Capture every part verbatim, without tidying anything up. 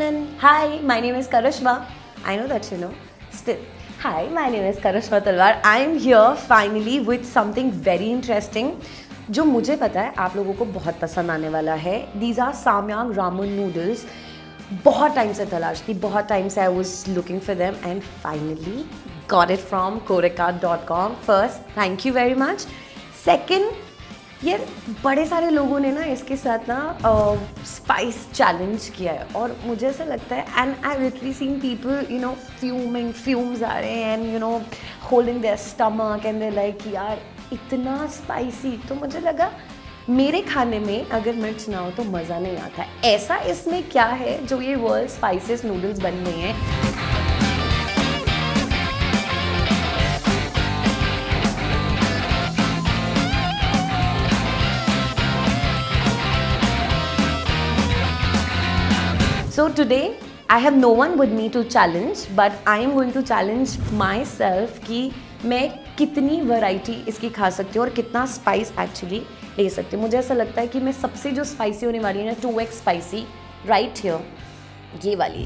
Kanan. Hi, my name is Karishma. I know that you know. Still. Hi, my name is Karishma Talwar. I am here finally with something very interesting जो मुझे पता है आप लोगों को बहुत पसंद आने वाला है. These are Samyang ramen noodles. बहुत टाइम से तलाश थी, बहुत टाइम से I was looking for them and finally got it from korekat dot com. First, thank you very much. Second, यार बड़े सारे लोगों ने ना इसके साथ ना स्पाइस चैलेंज किया है और मुझे ऐसा लगता है and I literally seen people you know fuming fumes आ रहे हैं and you know holding there stomach and they like यार इतना स्पाइसी. तो मुझे लगा मेरे खाने में अगर मिर्च ना हो तो मज़ा नहीं आता है. ऐसा इसमें क्या है जो ये वर्ल्ड स्पाइसेस नूडल्स बन गए हैं. So today I have no one with me to challenge, but I am going to challenge myself कि मैं कितनी वैरायटी इसकी खा सकती हूँ और कितना स्पाइस एक्चुअली ले सकती हूँ. मुझे ऐसा लगता है कि मैं सबसे जो स्पाइसी होने वाली है ना two x spicy right here, ये वाली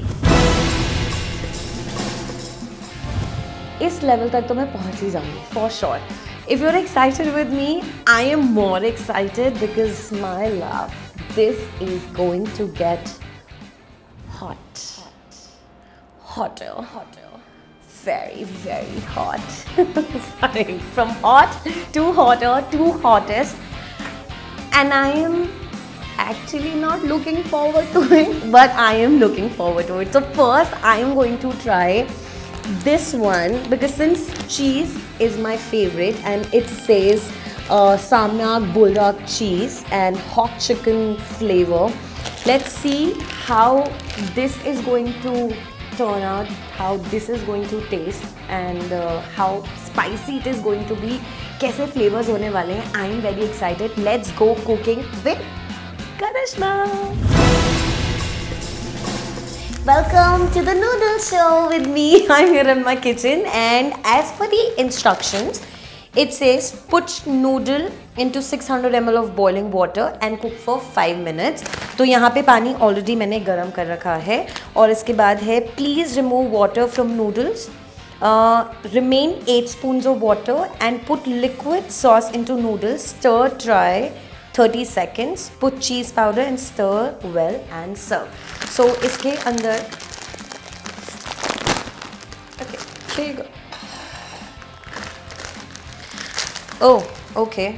इस लेवल तक तो मैं पहुँच ही जाऊँगी for sure. If you're excited with me, I am more excited because my love, this is going to get hot, hotter, hotter, very, very hot. Sorry, from hot to hotter to hottest, and I am actually not looking forward to it, but I am looking forward to it. So first, I am going to try this one because since cheese is my favorite and it says uh, Samyang bulldog cheese and hot chicken flavor. Let's see how this is going to turn out, how this is going to taste and uh, how spicy it is going to be. कैसे flavors होने वाले हैं. I am very excited. Let's go cooking with Karishma. Welcome to the noodle show with me. I'm here in my kitchen and as per the instructions, it says put noodle into six hundred milliliters of boiling water and cook for five minutes. तो यहाँ पे पानी already मैंने गरम कर रखा है और इसके बाद है please remove water from noodles, remain eight spoons of water and put liquid sauce into noodles, stir try thirty seconds, put cheese powder and stir well and serve. So इसके अंदर okay oh okay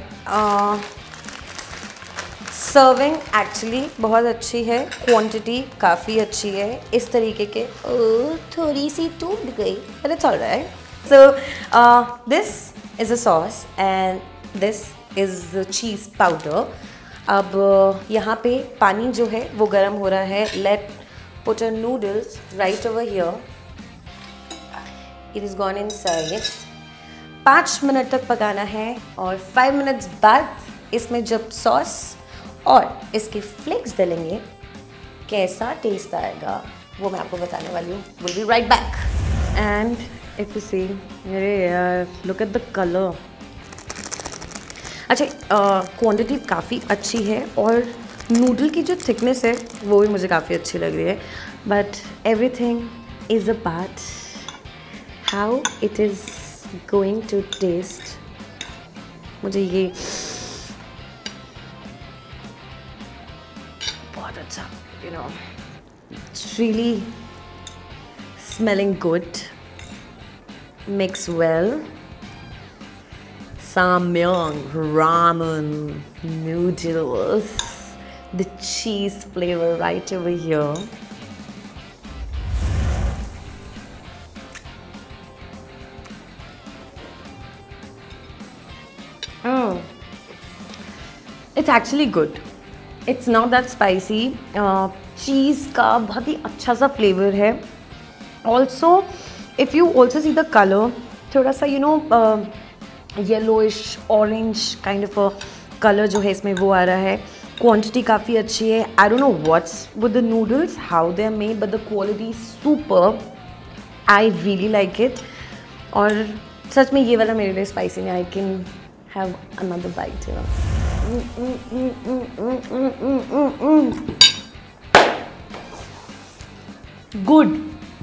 serving actually बहुत अच्छी है, quantity काफ़ी अच्छी है. इस तरीके के ओ थोड़ी सी टूट गई but it's alright. So this is a sauce and this is cheese powder. अब uh, यहाँ पे पानी जो है वो गर्म हो रहा है. Let put a noodles right over here. It is gone inside. पाँच मिनट तक पकाना है और फाइव मिनट्स बाद इसमें जब सॉस और इसके फ्लेक्स डालेंगे कैसा टेस्ट आएगा वो मैं आपको बताने वाली हूँ. Will be right back. And if you see मेरे यार लुक एट द कलर. अच्छा क्वांटिटी uh, काफ़ी अच्छी है और नूडल की जो थिकनेस है वो भी मुझे काफ़ी अच्छी लग रही है. But everything is a part how it is going to taste. मुझे ये बहुत अच्छा you know it's really smelling good. Mix well. Samyang ramen noodles, the cheese flavor right over here. Mm. It's actually good. It's not that spicy. Uh, cheese का बहुत ही अच्छा सा flavor है. Also, if you also see the color, थोड़ा सा you know uh, yellowish orange kind of a colour जो है इसमें वो आ रहा है. क्वांटिटी काफ़ी अच्छी है. I don't know what's with the noodles how they are made but the quality super. I really like it. और सच में ये वाला मेरे लिए स्पाइसी नहीं. I can have another bite you know. Good,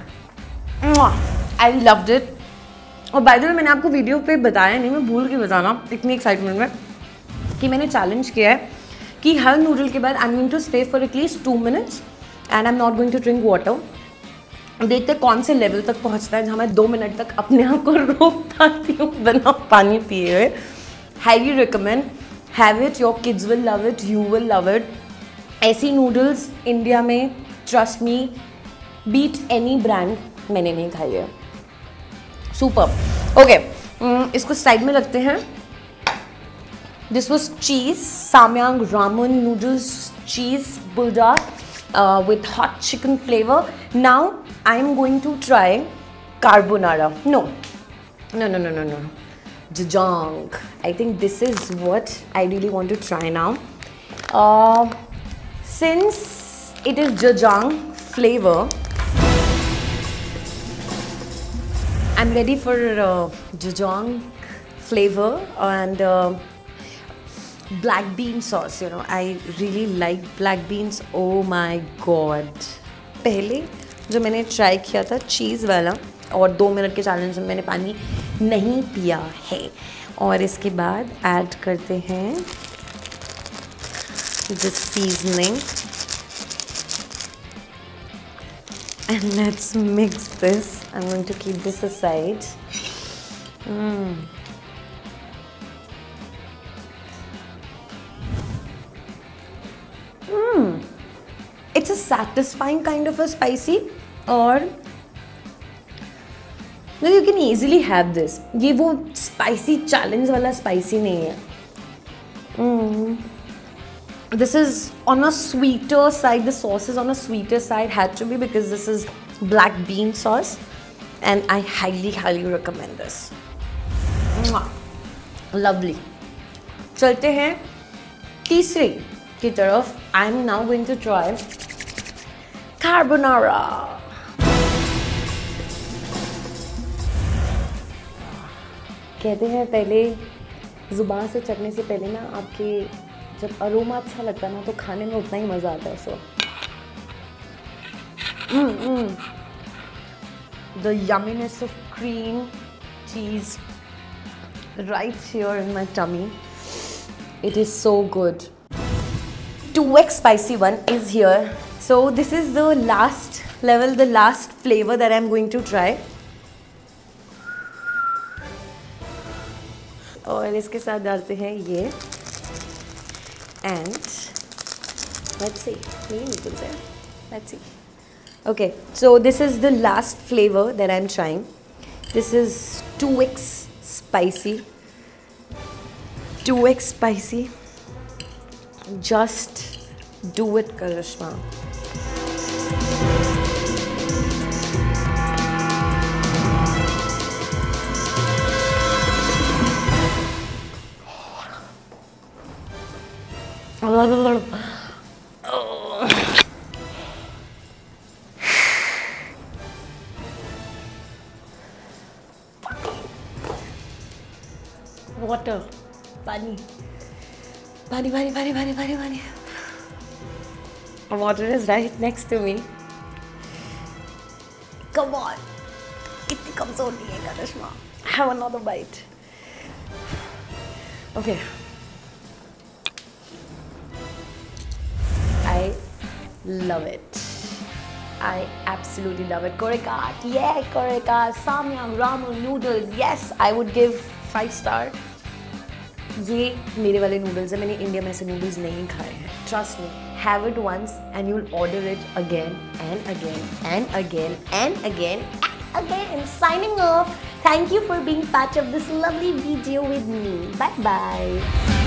I loved it. और by the way मैंने आपको वीडियो पे बताया नहीं, मैं भूल के बताना इतनी एक्साइटमेंट में, कि मैंने चैलेंज किया है कि हर नूडल के बाद I am going to stay for at least two minutes and I am not going to drink water. देखते कौन से लेवल तक पहुंचता है जहाँ मैं दो मिनट तक अपने आप को रोक पाती हूँ बिना पानी पिए हुए। Highly recommend, have it, your kids will love it, you will love it. ऐसी नूडल्स इंडिया में, trust me, beat any brand मैंने नहीं खाई है। सुपर। ओके, इसको साइड में रखते हैं। दिस वॉज चीज सामयांग रामन नूडल्स, चीज बुलडाक uh, with hot chicken flavor. Now I am going to try carbonara. No, no, no, no, no, no. Jajang. I think this is what I really want to try now. Uh, since it is jajang flavor, I'm ready for uh, jajang flavor and. Uh, black bean sauce, you know, I really like black beans. Oh my god, पहले जो मैंने try किया था चीज़ वाला और दो minute के challenge में मैंने पानी नहीं पिया है। और इसके बाद ऐड करते हैं this seasoning and let's mix this. I'm going to keep this aside. mm. It's a satisfying kind of a spicy, और no, you can easily have this. ये वो spicy challenge वाला spicy नहीं है. mm. This is on a sweeter side. The sauce is on a sweeter side, had to be, because this is black bean sauce and I highly highly recommend this. Lovely. चलते हैं तीसरी की तरफ. I am now going to try carbonara. कहते हैं पहले ज़ुबान से चटने से पहले ना आपके जब अरोमा अच्छा लगता है ना तो खाने में उतना ही मज़ा आता है. सो mm, mm. The yumminess of cream cheese right here in my tummy. It is so good. two x spicy one is here. So this is the last level, the last flavor that I'm going to try. और इसके साथ डालते हैं ये and let's see, let's see. Okay, so this is the last flavor that I'm trying. This is two x spicy. two x spicy. Just do it, Karishma. Water, pani. Pani, pani, pani, pani, pani, pani. Water is right next to me. Come on. Itni kamzor nahi hai Karishma. Have another bite. Okay. I love it. I absolutely love it. Korekat. Yeah, Korekat. Samyang ramen noodles. Yes, I would give five star. ये मेरे वाले noodles हैं. मैंने India में ऐसे noodles नहीं खाए हैं. Trust me, have it once and you will order it again and again and again and again and again. Signing off. Thank you for being part of this lovely video with me. Bye bye.